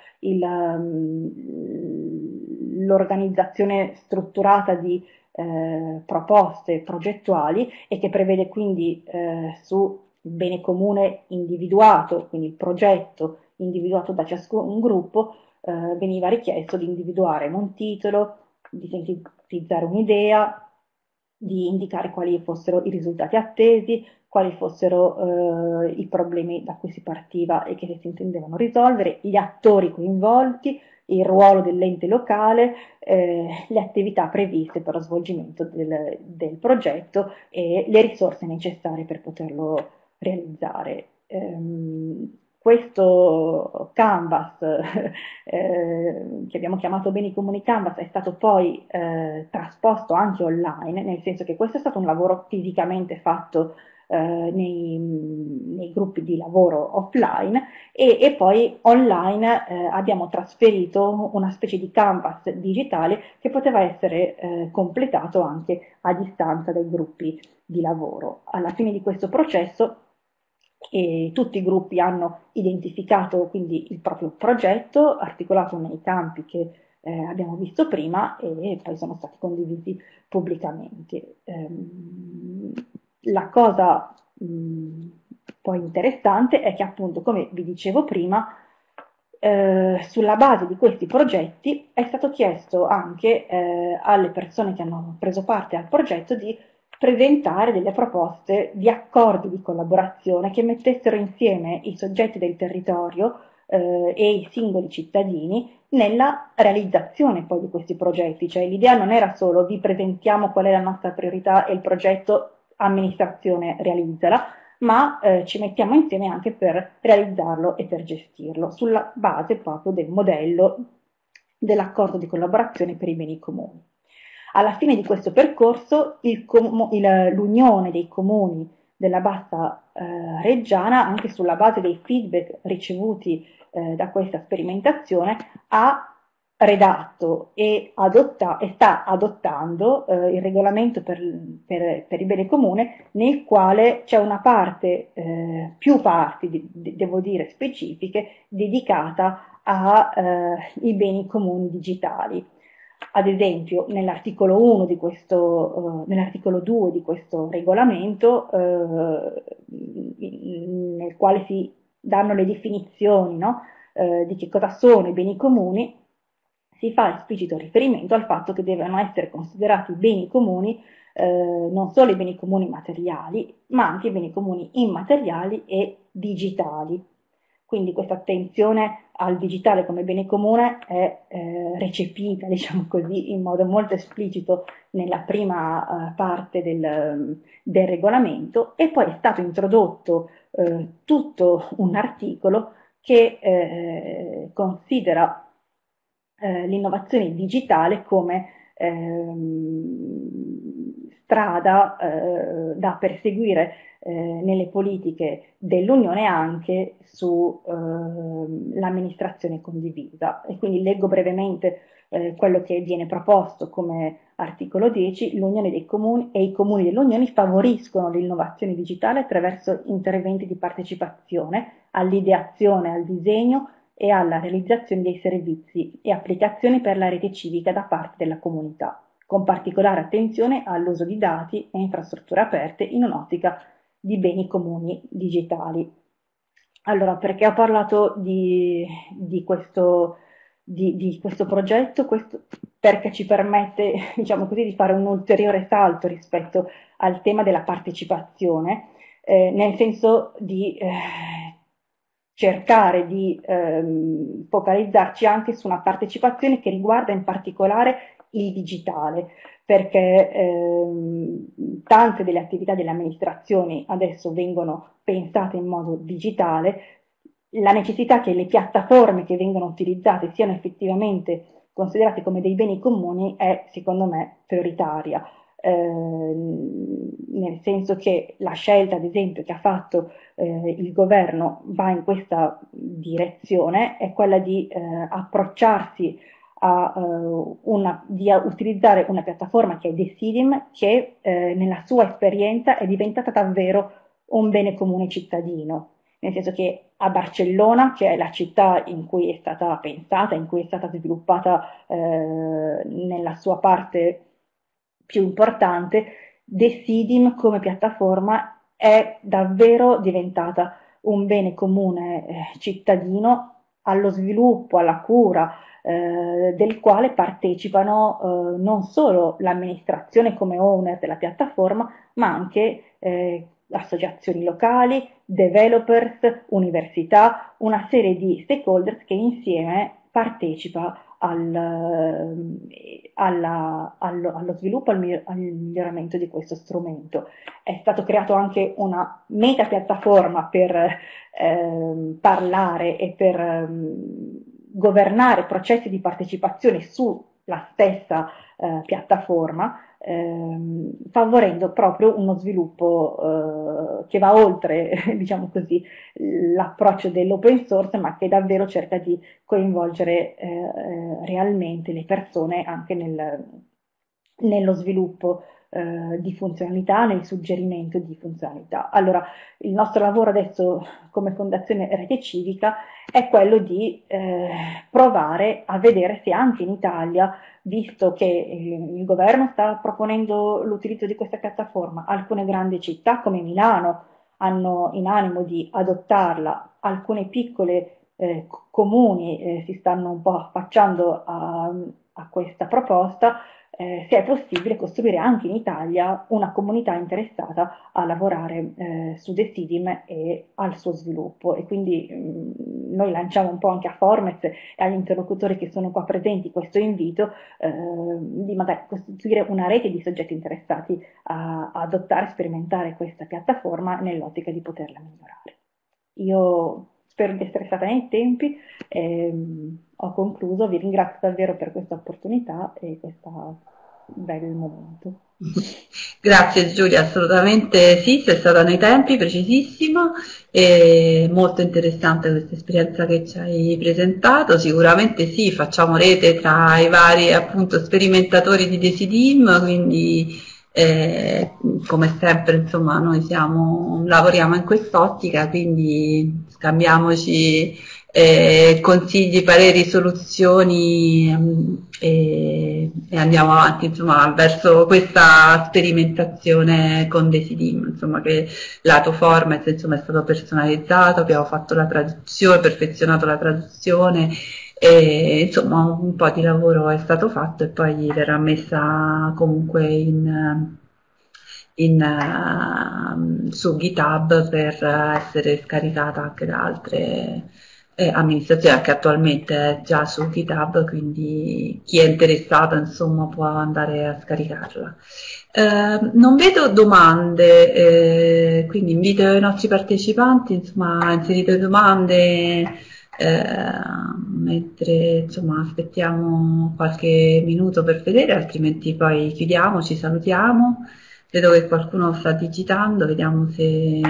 l'organizzazione strutturata di eh, proposte progettuali, e che prevede quindi eh, su bene comune individuato, quindi il progetto individuato da ciascun gruppo, eh, veniva richiesto di individuare un titolo, di sintetizzare un'idea, di indicare quali fossero i risultati attesi, quali fossero eh, i problemi da cui si partiva e che si intendevano risolvere, gli attori coinvolti, il ruolo dell'ente locale, eh, le attività previste per lo svolgimento del, del progetto e le risorse necessarie per poterlo realizzare. Ehm, questo Canvas, eh, che abbiamo chiamato Beni Comuni Canvas, è stato poi eh, trasposto anche online, nel senso che questo è stato un lavoro fisicamente fatto eh, nei, nei gruppi di lavoro offline, e, e poi online eh, abbiamo trasferito una specie di canvas digitale che poteva essere eh, completato anche a distanza dai gruppi di lavoro. Alla fine di questo processo e tutti i gruppi hanno identificato quindi il proprio progetto, articolato nei campi che eh, abbiamo visto prima, e poi sono stati condivisi pubblicamente. Ehm, la cosa mh, poi interessante è che, appunto, come vi dicevo prima, eh, sulla base di questi progetti è stato chiesto anche eh, alle persone che hanno preso parte al progetto di presentare delle proposte di accordi di collaborazione che mettessero insieme i soggetti del territorio eh, e i singoli cittadini nella realizzazione poi di questi progetti. Cioè l'idea non era solo vi presentiamo qual è la nostra priorità e il progetto amministrazione realizzala, ma eh, ci mettiamo insieme anche per realizzarlo e per gestirlo, sulla base proprio del modello dell'accordo di collaborazione per i beni comuni. Alla fine di questo percorso l'Unione dei Comuni della Bassa eh, Reggiana, anche sulla base dei feedback ricevuti eh, da questa sperimentazione, ha redatto e, adotta, e sta adottando eh, il regolamento per, per, per il bene comune, nel quale c'è una parte, eh, più parti, di, di, devo dire specifiche, dedicata ai eh, beni comuni digitali. Ad esempio, nell'articolo uno di questo, eh, nell'articolo due di questo regolamento, eh, nel quale si danno le definizioni, no? eh, di che cosa sono i beni comuni, si fa esplicito riferimento al fatto che devono essere considerati beni comuni eh, non solo i beni comuni materiali, ma anche i beni comuni immateriali e digitali. Quindi questa attenzione al digitale come bene comune è eh, recepita, diciamo così, in modo molto esplicito nella prima eh, parte del, del regolamento, e poi è stato introdotto eh, tutto un articolo che eh, considera eh, l'innovazione digitale come ehm, strada eh, da perseguire eh, nelle politiche dell'Unione anche sull'amministrazione eh, condivisa. E quindi leggo brevemente eh, quello che viene proposto come articolo dieci: l'Unione dei Comuni e i Comuni dell'Unione favoriscono l'innovazione digitale attraverso interventi di partecipazione all'ideazione, al disegno e alla realizzazione dei servizi e applicazioni per la rete civica da parte della comunità, con particolare attenzione all'uso di dati e infrastrutture aperte in un'ottica di beni comuni digitali. Allora, perché ho parlato di, di, questo, di, di questo progetto? Questo perché ci permette, diciamo così, di fare un ulteriore salto rispetto al tema della partecipazione, eh, nel senso di eh, cercare di ehm, focalizzarci anche su una partecipazione che riguarda in particolare il digitale, perché ehm, tante delle attività delle amministrazioni adesso vengono pensate in modo digitale. La necessità che le piattaforme che vengono utilizzate siano effettivamente considerate come dei beni comuni è, secondo me, prioritaria. Eh, nel senso che la scelta, ad esempio, che ha fatto eh, il governo va in questa direzione, è quella di eh, approcciarsi a, uh, una, di a utilizzare una piattaforma che è Decidim, che eh, nella sua esperienza è diventata davvero un bene comune cittadino, nel senso che a Barcellona, che è la città in cui è stata pensata, in cui è stata sviluppata eh, nella sua parte più importante, Decidim come piattaforma è davvero diventata un bene comune eh, cittadino, allo sviluppo, alla cura, eh, del quale partecipano eh, non solo l'amministrazione come owner della piattaforma, ma anche eh, associazioni locali, developers, università, una serie di stakeholders che insieme partecipa al, alla, allo, allo sviluppo, al, al miglioramento di questo strumento. È stato creato anche una meta piattaforma per eh, parlare e per eh, governare processi di partecipazione sulla stessa eh, piattaforma, ehm, favorendo proprio uno sviluppo eh, che va oltre, diciamo così, l'approccio dell'open source, ma che davvero cerca di coinvolgere eh, realmente le persone anche nel, nello sviluppo eh, di funzionalità, nel suggerimento di funzionalità. Allora, il nostro lavoro adesso come Fondazione Rete Civica è quello di eh, provare a vedere se anche in Italia, visto che il, il governo sta proponendo l'utilizzo di questa piattaforma, alcune grandi città come Milano hanno in animo di adottarla, alcune piccole eh, comuni eh, si stanno un po' affacciando a, a questa proposta, eh, se è possibile costruire anche in Italia una comunità interessata a lavorare eh, su Decidim e al suo sviluppo. E quindi mh, noi lanciamo un po' anche a Formez e agli interlocutori che sono qua presenti questo invito eh, di magari costituire una rete di soggetti interessati a, a adottare e sperimentare questa piattaforma nell'ottica di poterla migliorare. Io spero di essere stata nei tempi, ehm, ho concluso, vi ringrazio davvero per questa opportunità e questo bel momento. Grazie Giulia, assolutamente sì, sei stata nei tempi, precisissimo, e molto interessante questa esperienza che ci hai presentato. Sicuramente sì, facciamo rete tra i vari appunto sperimentatori di Decidim, quindi eh, come sempre insomma noi siamo, lavoriamo in quest'ottica, quindi scambiamoci eh, consigli, pareri, soluzioni ehm, e, e andiamo avanti insomma verso questa sperimentazione con Decidim, insomma che lato format insomma è stato personalizzato, abbiamo fatto la traduzione, perfezionato la traduzione e insomma un po' di lavoro è stato fatto e poi verrà messa comunque in, in, uh, su GitHub per essere scaricata anche da altre eh, amministrazioni, che attualmente è già su GitHub, quindi chi è interessato insomma può andare a scaricarla. Eh, non vedo domande, eh, quindi invito i nostri partecipanti insomma, a inserire domande eh, mentre insomma, aspettiamo qualche minuto per vedere, altrimenti poi chiudiamo, ci salutiamo. Vedo che qualcuno sta digitando, vediamo se,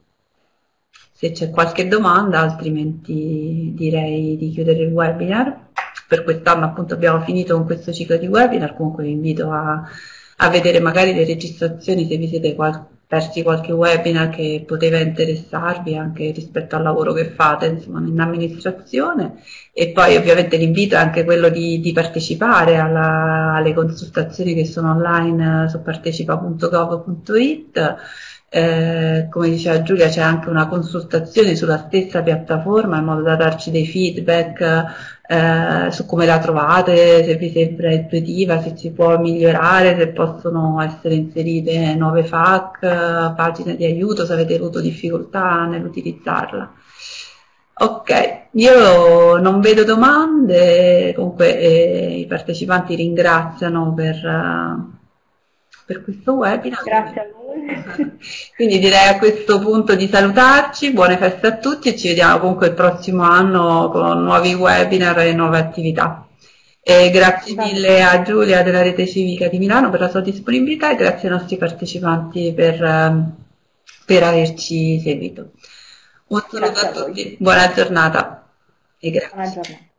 se c'è qualche domanda, altrimenti direi di chiudere il webinar. Per quest'anno appunto abbiamo finito con questo ciclo di webinar, comunque vi invito a, a vedere magari le registrazioni se vi siete qual persi qualche webinar che poteva interessarvi anche rispetto al lavoro che fate insomma, in amministrazione, e poi ovviamente l'invito è anche quello di, di partecipare alla, alle consultazioni che sono online su partecipa punto gov punto it. Eh, come diceva Giulia c'è anche una consultazione sulla stessa piattaforma in modo da darci dei feedback eh, su come la trovate, se vi sembra intuitiva, se si può migliorare, se possono essere inserite nuove F A Q, pagine di aiuto, se avete avuto difficoltà nell'utilizzarla. Ok, io non vedo domande, comunque eh, i partecipanti ringraziano per, uh, per questo webinar. Grazie a voi. Quindi direi a questo punto di salutarci, buone feste a tutti e ci vediamo comunque il prossimo anno con nuovi webinar e nuove attività. E grazie mille a Giulia della Rete Civica di Milano per la sua disponibilità e grazie ai nostri partecipanti per, per averci seguito. Un saluto a tutti, buona giornata e grazie. Buona giornata.